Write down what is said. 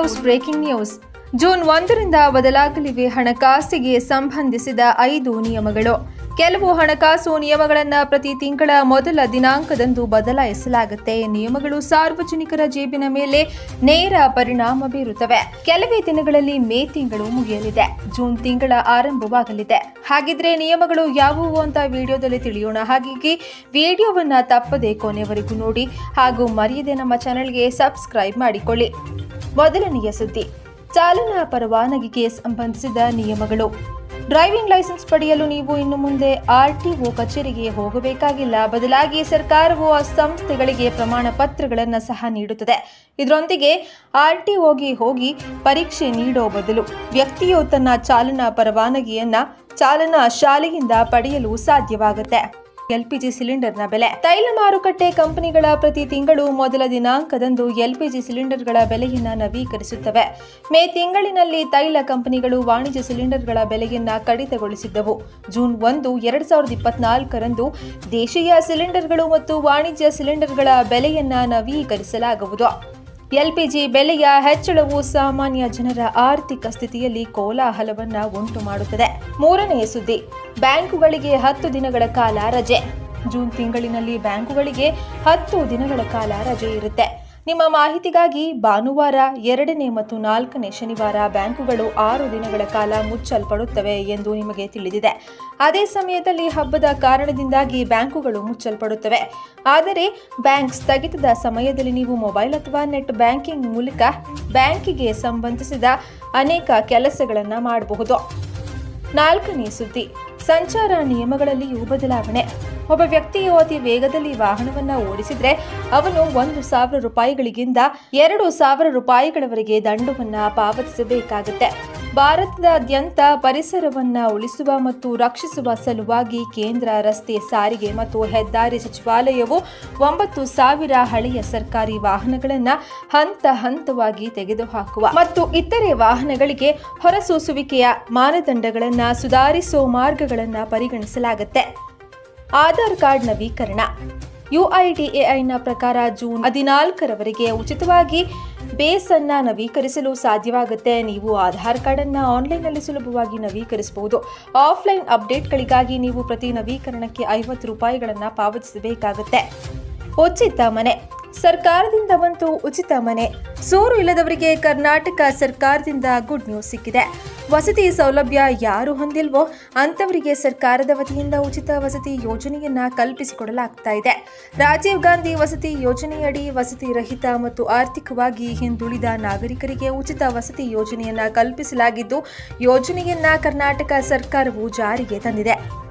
News breaking news. June 1ರಿಂದ ಬದಲಾಗಲಿವೆ ಹಣಕಾಸಿಗೆ ಸಂಬಂಧಿಸಿದ 5 ನಿಯಮಗಳು. ಕೆಲವು ಹಣಕಾಸು ನಿಯಮಗಳನ್ನು ಪ್ರತಿ ತಿಂಗಳ ಮೊದಲ ದಿನಾಂಕದಂದು ಬದಲಾಯಿಸಲಾಗುತ್ತೆ. ನಿಯಮಗಳು ಸಾರ್ವಜನಿಕರ ಜೇಬಿನ ಮೇಲೆ ನೇರ ಪರಿಣಾಮ ಬೀರುತ್ತವೆ. ಕೆಲವೇ ದಿನಗಳಲ್ಲಿ ಮೇ ತಿಂಗಳು ಮುಗಿಯಲಿದೆ, ಜೂನ್ ತಿಂಗಳ ಆರಂಭವಾಗಲಿದೆ. ಹಾಗಿದ್ರೆ ನಿಯಮಗಳು ಯಾವುವು ಅಂತ ವಿಡಿಯೋದಲ್ಲಿ ತಿಳಿಯೋಣ. ಹಾಗಾಗಿ ವಿಡಿಯೋವನ್ನ ತಪ್ಪದೆ ಕೊನೆವರೆಗೂ ನೋಡಿ ಹಾಗೂ ಮರೆಯದೆ ನಮ್ಮ ಚಾನೆಲ್ಗೆ ಸಬ್ಸ್ಕ್ರೈಬ್ ಮಾಡಿಕೊಳ್ಳಿ. ಮೊದಲನೆಯ ಸುದ್ದಿ, ಚಾಲನಾ ಪರವಾನಗಿಗೆ ಸಂಬಂಧಿಸಿದ ನಿಯಮಗಳು. ಡ್ರೈವಿಂಗ್ ಲೈಸೆನ್ಸ್ ಪಡೆಯಲು ನೀವು ಇನ್ನು ಮುಂದೆ ಆರ್ಟಿಒ ಕಚೇರಿಗೆ ಹೋಗಬೇಕಾಗಿಲ್ಲ. ಬದಲಾಗಿ ಸರ್ಕಾರವು ಆ ಸಂಸ್ಥೆಗಳಿಗೆ ಪ್ರಮಾಣ ಪತ್ರಗಳನ್ನು ಸಹ ನೀಡುತ್ತದೆ. ಇದರೊಂದಿಗೆ ಆರ್ಟಿಒಗೆ ಹೋಗಿ ಪರೀಕ್ಷೆ ನೀಡೋ ಬದಲು ವ್ಯಕ್ತಿಯು ತನ್ನ ಚಾಲನಾ ಪರವಾನಗಿಯನ್ನ ಚಾಲನಾ ಶಾಲೆಯಿಂದ ಪಡೆಯಲು ಸಾಧ್ಯವಾಗುತ್ತೆ. ಎಲ್ಪಿಜಿ ಸಿಲಿಂಡರ್ನ ಬೆಲೆ. ತೈಲ ಮಾರುಕಟ್ಟೆ ಕಂಪನಿಗಳ ಪ್ರತಿ ತಿಂಗಳು ಮೊದಲ ದಿನಾಂಕದಂದು ಎಲ್ಪಿಜಿ ಸಿಲಿಂಡರ್ಗಳ ಬೆಲೆಯನ್ನ ನವೀಕರಿಸುತ್ತವೆ. ಮೇ ತಿಂಗಳಿನಲ್ಲಿ ತೈಲ ಕಂಪನಿಗಳು ವಾಣಿಜ್ಯ ಸಿಲಿಂಡರ್ಗಳ ಬೆಲೆಯನ್ನ ಕಡಿತಗೊಳಿಸಿದ್ದವು. ಜೂನ್ 1, 2024ರಂದು ದೇಶೀಯ ಸಿಲಿಂಡರ್ಗಳು ಮತ್ತು ವಾಣಿಜ್ಯ ಸಿಲಿಂಡರ್ಗಳ ಬೆಲೆಯನ್ನ ನವೀಕರಿಸಲಾಗುವುದು. ಎಲ್ಪಿಜಿ ಬೆಲೆಯ ಹೆಚ್ಚಳವು ಸಾಮಾನ್ಯ ಜನರ ಆರ್ಥಿಕ ಸ್ಥಿತಿಯಲ್ಲಿ ಕೋಲಾಹಲವನ್ನ ಉಂಟು ಮಾಡುತ್ತದೆ. ಮೂರನೆಯ ಸುದ್ದಿ, ಬ್ಯಾಂಕುಗಳಿಗೆ 10 ದಿನಗಳ ಕಾಲ ರಜೆ. ಜೂನ್ ತಿಂಗಳಿನಲ್ಲಿ ಬ್ಯಾಂಕುಗಳಿಗೆ 10 ದಿನಗಳ ಕಾಲ ರಜೆ ಇರುತ್ತೆ. ನಿಮ್ಮ ಮಾಹಿತಿಗಾಗಿ ಭಾನುವಾರ, 2ನೇ ಮತ್ತು 4ನೇ ಶನಿವಾರ ಬ್ಯಾಂಕುಗಳು 6 ದಿನಗಳ ಕಾಲ ಮುಚ್ಚಲ್ಪಡುತ್ತವೆ ಎಂದು ನಿಮಗೆ ತಿಳಿದಿದೆ. ಅದೇ ಸಮಯದಲ್ಲಿ ಹಬ್ಬದ ಕಾರಣದಿಂದಾಗಿ ಬ್ಯಾಂಕುಗಳು ಮುಚ್ಚಲ್ಪಡುತ್ತವೆ. ಆದರೆ ಬ್ಯಾಂಕ್ ಸ್ಥಗಿತದ ಸಮಯದಲ್ಲಿ ನೀವು ಮೊಬೈಲ್ ಅಥವಾ ನೆಟ್ ಬ್ಯಾಂಕಿಂಗ್ ಮೂಲಕ ಬ್ಯಾಂಕಿಗೆ ಸಂಬಂಧಿಸಿದ ಅನೇಕ ಕೆಲಸಗಳನ್ನು ಮಾಡಬಹುದು. 4ನೇ ಸುದ್ದಿ, ಸಂಚಾರ ನಿಯಮಗಳಲ್ಲಿಯೂ ಬದಲಾವಣೆ. ಒಬ್ಬ ವ್ಯಕ್ತಿಯು ಅತಿ ವೇಗದಲ್ಲಿ ವಾಹನವನ್ನು ಓಡಿಸಿದ್ರೆ ಅವನು 1,000 ರೂಪಾಯಿಗಳಿಗಿಂತ 2,000 ರೂಪಾಯಿಗಳವರೆಗೆ ದಂಡವನ್ನ ಪಾವತಿಸಬೇಕಾಗುತ್ತೆ. ಭಾರತದಾದ್ಯಂತ ಪರಿಸರವನ್ನ ಉಳಿಸುವ ಮತ್ತು ರಕ್ಷಿಸುವ ಸಲುವಾಗಿ ಕೇಂದ್ರ ರಸ್ತೆ ಸಾರಿಗೆ ಮತ್ತು ಹೆದ್ದಾರಿ ಸಚಿವಾಲಯವು 9,000 ಹಳೆಯ ಸರ್ಕಾರಿ ವಾಹನಗಳನ್ನು ಹಂತ ಹಂತವಾಗಿ ತೆಗೆದುಹಾಕುವ ಮತ್ತು ಇತರೆ ವಾಹನಗಳಿಗೆ ಹೊರಸೂಸುವಿಕೆಯ ಮಾನದಂಡಗಳನ್ನು ಸುಧಾರಿಸುವ ಮಾರ್ಗಗಳನ್ನು ಪರಿಗಣಿಸಲಾಗುತ್ತೆ. ಆಧಾರ್ ಕಾರ್ಡ್ ನವೀಕರಣ. UIDAIನ ಪ್ರಕಾರ ಜೂನ್ 14ರವರೆಗೆ ಉಚಿತವಾಗಿ ಬೇಸ್ ಅನ್ನ ನವೀಕರಿಸಲು ಸಾಧ್ಯವಾಗುತ್ತೆ. ನೀವು ಆಧಾರ್ ಕಾರ್ಡ್ ಅನ್ನ ಆನ್ಲೈನ್ನಲ್ಲಿ ಸುಲಭವಾಗಿ ನವೀಕರಿಸಬಹುದು. ಆಫ್ಲೈನ್ ಅಪ್ಡೇಟ್ಗಳಿಗಾಗಿ ನೀವು ಪ್ರತಿ ನವೀಕರಣಕ್ಕೆ 50 ರೂಪಾಯಿಗಳನ್ನು ಪಾವತಿಸಬೇಕಾಗುತ್ತೆ. ಉಚಿತ ಮನೆ. ಸರ್ಕಾರದಿಂದ ಬಂತು ಉಚಿತ ಮನೆ. ಸೂರು ಇಲ್ಲದವರಿಗೆ ಕರ್ನಾಟಕ ಸರ್ಕಾರದಿಂದ ಗುಡ್ ನ್ಯೂಸ್ ಸಿಕ್ಕಿದೆ. ವಸತಿ ಸೌಲಭ್ಯ ಯಾರು ಹೊಂದಿಲ್ವೋ ಅಂತವರಿಗೆ ಸರ್ಕಾರದ ವತಿಯಿಂದ ಉಚಿತ ವಸತಿ ಯೋಜನೆಯನ್ನ ಕಲ್ಪಿಸಿಕೊಡಲಾಗ್ತಾ ಇದೆ. ರಾಜೀವ್ ಗಾಂಧಿ ವಸತಿ ಯೋಜನೆಯಡಿ ವಸತಿ ರಹಿತ ಮತ್ತು ಆರ್ಥಿಕವಾಗಿ ಹಿಂದುಳಿದ ನಾಗರಿಕರಿಗೆ ಉಚಿತ ವಸತಿ ಯೋಜನೆಯನ್ನ ಕಲ್ಪಿಸಲಾಗಿದ್ದು, ಯೋಜನೆಯನ್ನ ಕರ್ನಾಟಕ ಸರ್ಕಾರವು ಜಾರಿಗೆ ತಂದಿದೆ.